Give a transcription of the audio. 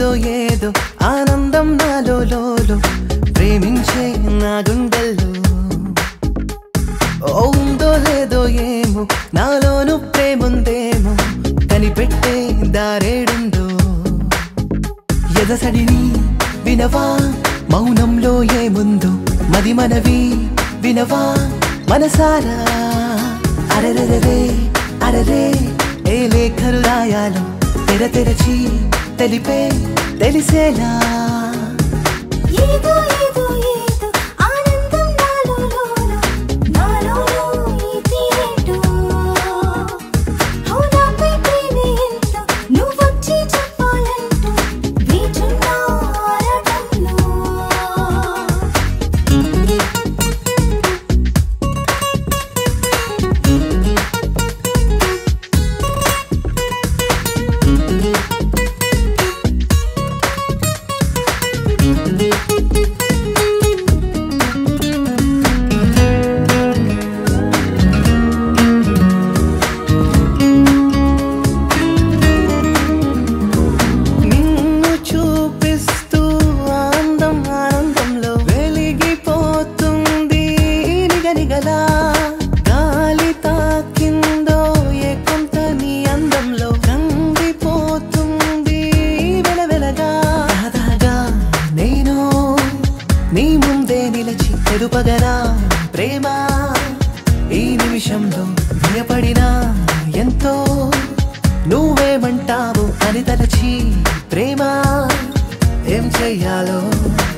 ఏదో ఆనందం నాలో లోలో ప్రేమించే నా గుండెల్లో ఉందో లేదో ఏమో నాలోను ప్రేముందేమో కనిపెట్టే దారేడుందో ఎదసడిని వినవా మౌనంలో ఏముందో మది మనవి వినవా మనసారా అరరరే అరరే ఏ లేఖలు రాయాలో తెరచి తెలిపే తెలిసేలా గాలి తాకిందో ఏ కొంత నీ అందంలో కందిపోతుంది వెలవెలగా దాదాగా నేను నీ ముందే నిలిచి తెలుపగనా ప్రేమ ఈ నిమిషంలో భయపడినా ఎంతో నువ్వేమంటావు అని తలచి ప్రేమ ఏం చెయ్యాలో